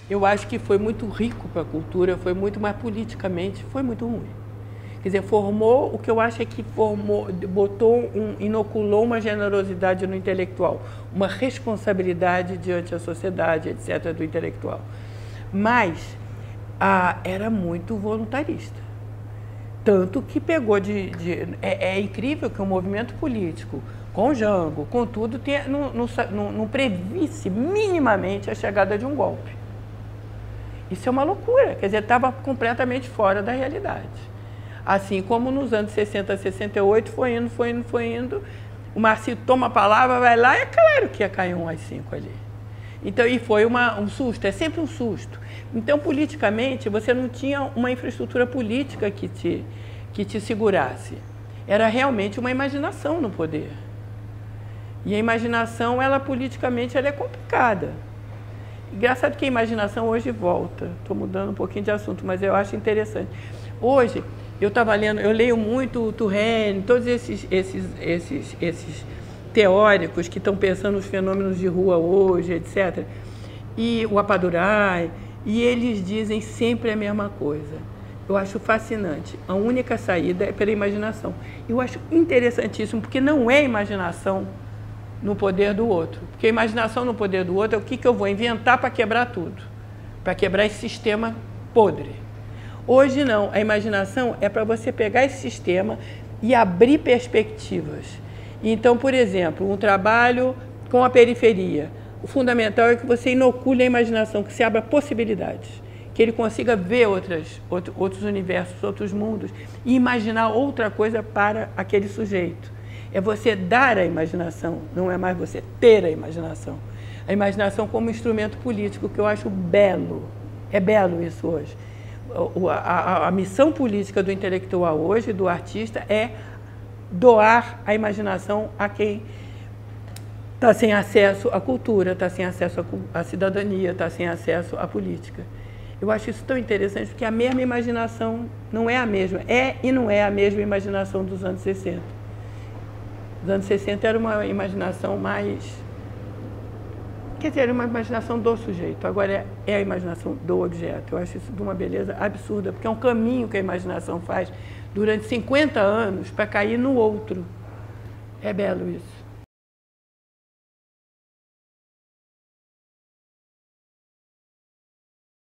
eu acho que foi muito rico para a cultura, foi muito, mas politicamente foi muito ruim. Quer dizer, formou, o que eu acho é que formou, inoculou uma generosidade no intelectual, uma responsabilidade diante da sociedade, etc., do intelectual. Mas era muito voluntarista. Tanto que pegou é incrível que o movimento político, com Jango, com tudo, não previsse minimamente a chegada de um golpe. Isso é uma loucura, quer dizer, estava completamente fora da realidade. Assim como nos anos 60, 68, foi indo, o Marcinho toma a palavra, vai lá, e é claro que ia cair um AI-5 ali. Então, e foi um susto, é sempre um susto. Então, politicamente, você não tinha uma infraestrutura política que te segurasse. Era realmente uma imaginação no poder. E a imaginação, politicamente, ela é complicada. Engraçado que a imaginação hoje volta. Estou mudando um pouquinho de assunto, mas eu acho interessante. Hoje, eu leio muito o Turenne, todos esses teóricos que estão pensando nos fenômenos de rua hoje, etc. E o Appadurai, e eles dizem sempre a mesma coisa. Eu acho fascinante. A única saída é pela imaginação. Eu acho interessantíssimo, porque não é imaginação no poder do outro. Porque a imaginação no poder do outro é o que eu vou inventar para quebrar tudo, para quebrar esse sistema podre. Hoje não, a imaginação é para você pegar esse sistema e abrir perspectivas. Então, por exemplo, um trabalho com a periferia. O fundamental é que você inocule a imaginação, que se abra possibilidades, que ele consiga ver outros universos, outros mundos e imaginar outra coisa para aquele sujeito. É você dar a imaginação, não é mais você ter a imaginação. A imaginação como instrumento político, que eu acho belo. É belo isso hoje. A missão política do intelectual hoje, do artista, é doar a imaginação a quem está sem acesso à cultura, está sem acesso à cidadania, está sem acesso à política. Eu acho isso tão interessante, porque a mesma imaginação não é a mesma, e não é a mesma imaginação dos anos 60. Os anos 60 era uma imaginação mais... Quer dizer, era uma imaginação do sujeito, agora é a imaginação do objeto. Eu acho isso de uma beleza absurda, porque é um caminho que a imaginação faz durante 50 anos para cair no outro. É belo isso.